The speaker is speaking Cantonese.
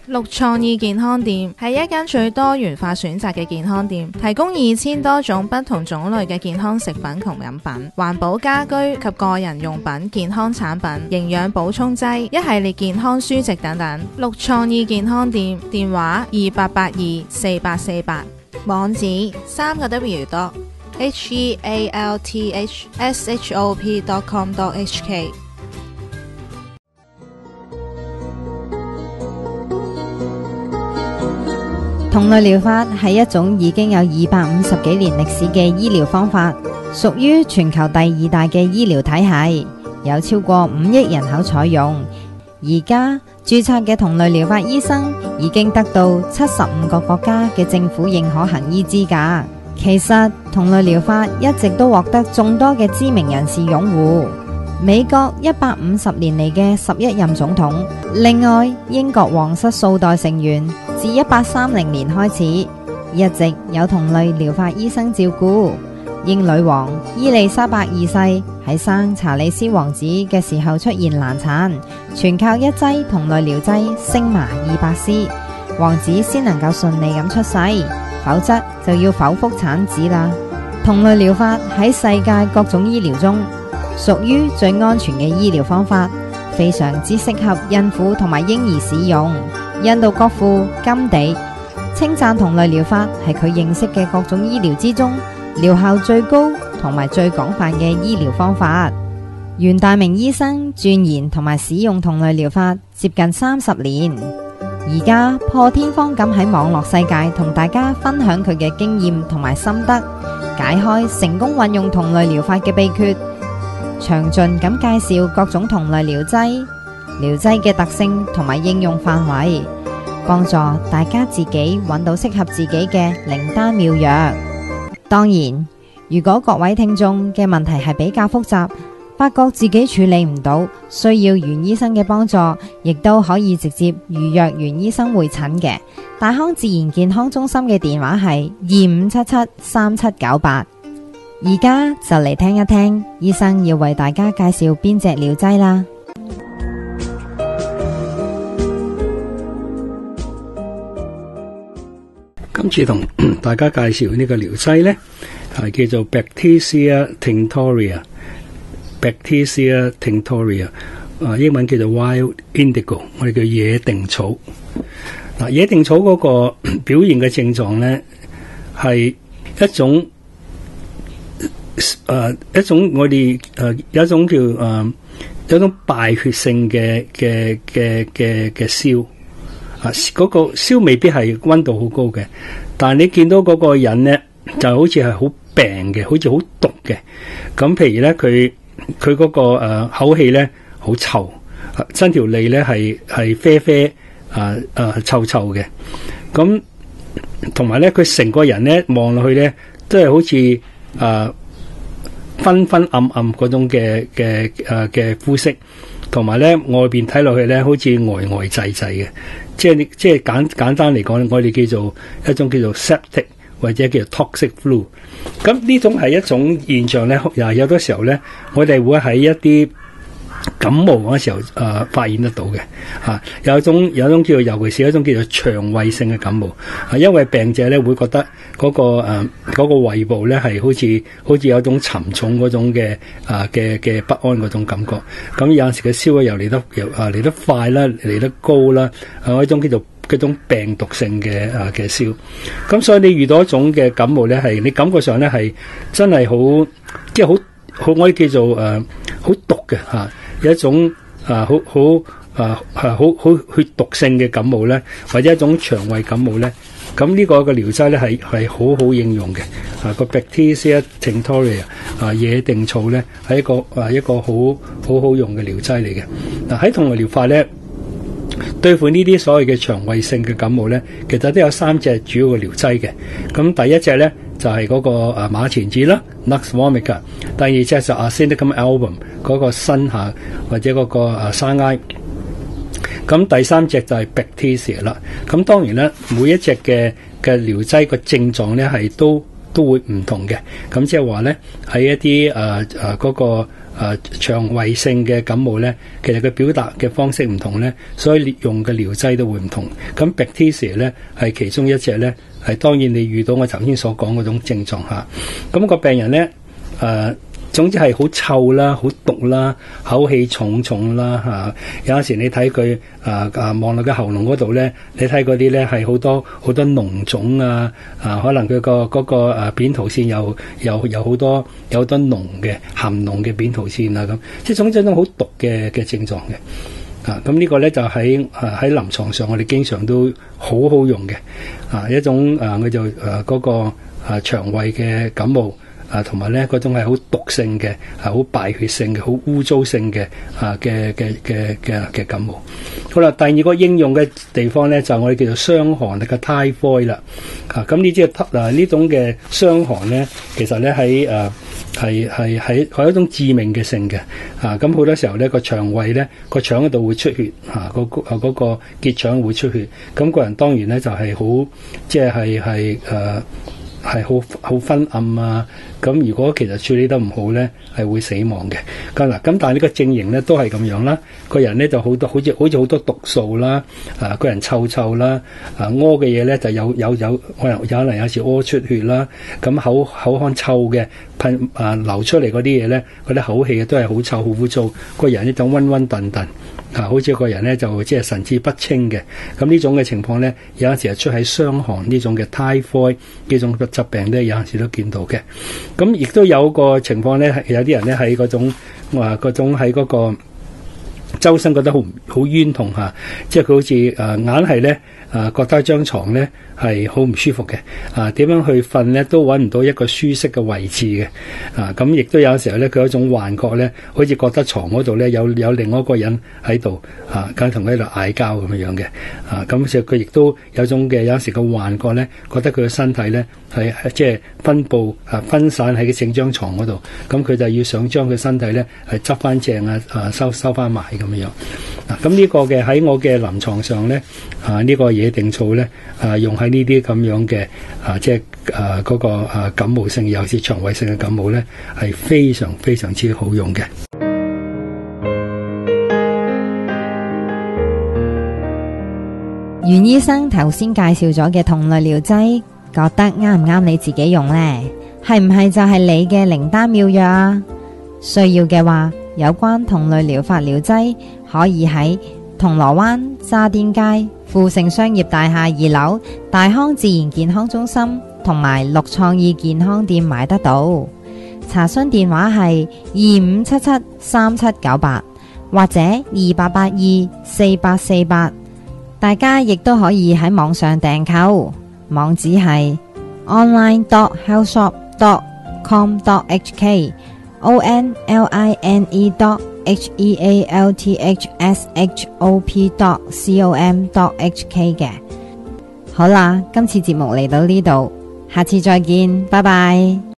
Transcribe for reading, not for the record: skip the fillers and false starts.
綠創意健康店係一間最多元化選擇嘅健康店，提供2000多種不同種類嘅健康食品同飲品、環保家居及個人用品、健康產品、營養補充劑、一系列健康書籍等等。綠創意健康店電話28824848，網址3個W.healthshop.com.hk。 同類療法係一種已經有250幾年歷史嘅醫療方法，屬於全球第2大嘅醫療體系，有超過5億人口採用。而家註冊嘅同類療法醫生已經得到75個國家嘅政府認可行醫資格。其實同類療法一直都獲得眾多嘅知名人士擁護。美國150年嚟嘅11任總統，另外英國皇室數代成員自1830年開始，一直有同類療法醫生照顧。英女王伊麗莎白二世喺生查理斯王子嘅時候出現難產，全靠一劑同類療劑星麻200絲，王子先能夠順利咁出世，否則就要剖腹產子啦。同類療法喺世界各種醫療中屬於最安全嘅醫療方法，非常之適合孕婦同埋嬰兒使用。印度國父甘地稱讚同類療法係佢認識嘅各種醫療之中療效最高同埋最廣泛嘅醫療方法。袁大明醫生鑽研同埋使用同類療法接近30年，而家破天荒咁喺網絡世界同大家分享佢嘅經驗同埋心得，解開成功運用同類療法嘅秘訣，詳盡咁介紹各種同類療劑嘅特性同埋應用範圍，幫助大家自己揾到適合自己嘅靈丹妙藥。當然，如果各位聽眾嘅問題係比較複雜，發覺自己處理唔到，需要袁醫生嘅幫助，亦都可以直接預約袁醫生會診嘅。大康自然健康中心嘅電話係25773798。而家就嚟聽一聽醫生要為大家介紹邊隻療劑啦。 今次同大家介紹呢個療劑呢，係叫做 Bacteria tinctoria， 英文叫做 Wild Indigo， 我哋叫野定草。野定草嗰個表現嘅症狀呢，係一種我哋有一種叫有一種敗血性嘅燒。嗰個燒未必係溫度好高嘅，但係你見到嗰個人呢，就好似係好病嘅，好似好毒嘅。咁譬如咧，佢嗰個口氣咧好臭，伸條脷咧係啡啡臭臭嘅。咁同埋咧，佢成個人咧望落去咧，都係好似昏昏暗暗嗰種嘅膚色，同埋咧外邊睇落去咧，好似呆滯滯嘅。即係簡單嚟講，我哋叫做一種叫做 septic 或者叫做 toxic flu。咁呢種係一種現象咧，有多時候咧，我哋會喺一啲感冒嗰時候發現得到嘅。有一種叫做，尤其是一種叫做腸胃性嘅感冒。因為病者咧會覺得嗰個胃部咧係好似有一種沉重嗰種嘅不安嗰種感覺。咁有陣時嘅燒又嚟得快啦，嚟得高啦，一種叫做嗰種病毒性嘅燒。咁所以你遇到一種嘅感冒咧，係你感覺上咧係真係好，即係好我哋叫做好毒嘅嚇。有一種好血毒性嘅感冒咧，或者一種腸胃感冒咧，咁呢個嘅療劑咧係好應用嘅。個 Bacteria tinctoria 野定草咧係一個好用嘅療劑嚟嘅。喺同類療法咧，對付呢啲所謂嘅腸胃性嘅感冒咧，其實都有3隻主要嘅療劑嘅。咁第一隻咧就係嗰個馬錢子啦 Nux vomica， 第二隻就 Arsenicum album 嗰個新下或者嗰個生埃。咁第三隻就係 Bacteria 啦。咁當然咧，每一隻嘅療劑個症狀咧係都都會唔同嘅。咁即係話咧，喺一啲嗰個腸胃性嘅感冒咧，其實佢表達嘅方式唔同咧，所以用嘅療劑都會唔同。咁 Babesia 咧係其中一隻咧，係當然你遇到我頭先所講嗰種症狀下，咁個病人咧總之係好臭啦，好毒啦，口氣重重啦有陣時你睇佢望落嘅喉嚨嗰度咧，你睇嗰啲咧係好多膿腫可能佢嗰個扁桃腺有好多有濃嘅含膿嘅扁桃腺咁，即係總之一種好毒嘅症狀嘅。咁呢個咧就喺臨床上我哋經常都好用嘅一種佢就嗰個腸胃嘅感冒。同埋咧嗰種係好毒性嘅，好敗血性嘅，好污糟性嘅嘅感冒。好啦，第二個應用嘅地方咧就我哋叫做傷寒嘅 typhoid 啦。咁呢啲呢種嘅傷寒咧，其實咧喺係一種致命嘅性嘅。咁好多時候咧個腸胃咧個腸嗰度會出血，嗰個結腸會出血。咁個人當然咧就係好即係好昏暗咁如果其實處理得唔好咧，係會死亡嘅。咁但係呢個症型咧都係咁樣啦。個人咧就好似好多毒素啦，個人臭啦，屙嘅嘢咧就有可能有時屙出血啦。咁口腔臭嘅流出嚟嗰啲嘢咧，嗰啲口氣都係好臭好污糟。個人呢就暈暈頓頓。好似個人咧就即係神志不清嘅，咁呢種嘅情況咧，有陣時係出喺傷寒呢種嘅 typhoid 呢種疾病咧，有陣時都見到嘅。咁亦都有個情況咧，有啲人咧喺嗰種喺嗰個周身覺得好冤痛即係佢好似硬係咧覺得張床咧係好唔舒服嘅，點樣去瞓咧都揾唔到一個舒適嘅位置嘅，咁亦都有時候咧佢有一種幻覺咧，好似覺得床嗰度咧有另外一個人喺度，咁同佢喺度嗌交咁樣嘅，咁所以佢亦都有種嘅有時個幻覺咧，覺得佢嘅身體咧係即係分散喺整張床嗰度，咁佢就要想將佢身體咧係執翻正收翻埋咁樣。咁呢個嘅喺我嘅臨床上咧，呢個野定草咧用喺呢啲咁樣嘅即係嗰個感冒性，尤其是腸胃性嘅感冒咧，係非常非常之好用嘅。 袁醫生頭先介紹咗嘅同類療劑，覺得啱唔啱你自己用呢？係唔係就係你嘅靈丹妙藥啊？需要嘅話，有關同類療法療劑可以喺銅鑼灣渣甸街富盛商業大廈2樓大康自然健康中心同埋綠創意健康店買得到。查詢電話係25773798或者28824848。大家亦都可以喺網上訂購，網址係 online.healthshop.com.hk online.healthshop.com.hk 嘅。好啦，今次節目嚟到呢度，下次再見，拜拜。